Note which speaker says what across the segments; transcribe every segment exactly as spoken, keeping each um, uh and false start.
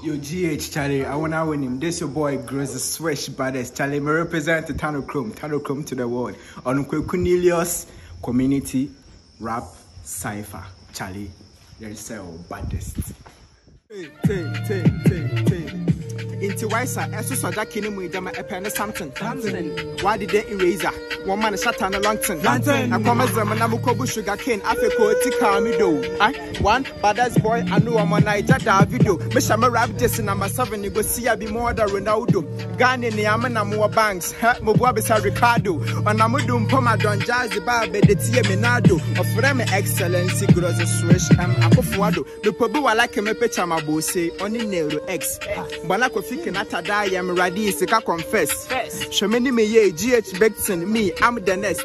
Speaker 1: Yo, G H, Charlie, I wanna win him. This your boy, Grozzy, Swish, Brothers. Charlie, me represent the TANOKROM, TANOKROM to the world. On Nelius, community, rap, Cypher. Charlie, there's a baddest. Hey, hey, hey, hey, hey. Into Wisa, I saw that killing with them a pen or something. Why did they erase her? One man shut on a lantern. Lantern. I promise them and I'm a cobu sugar cane. I feel cold to calm me do. One badass boy, I know I'm on Niger video. Miss I'm a rap this and I'm a seven. You go see I be more than Ronaldo. Ghana in the Amana more banks. Mobabisa Ricardo. On Amudum Poma Don Jazzy Babe, the Tia Minado. Of Rem Excellency, Grozzy Swish, and Apofuado. The Pobu I like him a picture my boss say on the Nero X. Banako. Cannot die, I'm ready to confess. Show me me ye G H Beckson, me, I'm the next.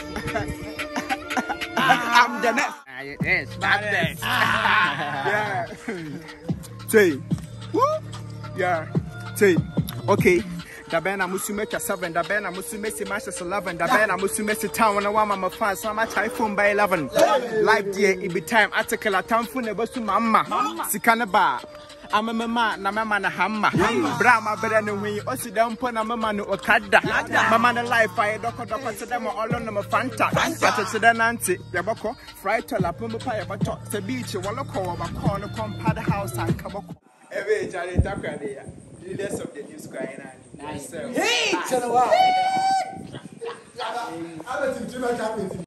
Speaker 1: I'm the next.
Speaker 2: Yes, that's
Speaker 1: yeah. Say, woo? Yeah. Say, okay. The band I must make a seven, the band I must make a match eleven, the band I must make a town when I want my fans, so much iPhone by eleven. Live dear, it be time, article a town phone, never to mama. Sikana bar. I'm a mama, na mama na hammer. Brahma better than when you also down pon a mama no okada. Mama na life, I doko doko to them all on them a fanta. But it's the nancy, Yaboko, fried to la pumba pie, but talk the beach, a walloco, a corner, compad house, and kaboko. Every Charlie Tucker there, leaders of the news crying. Hey,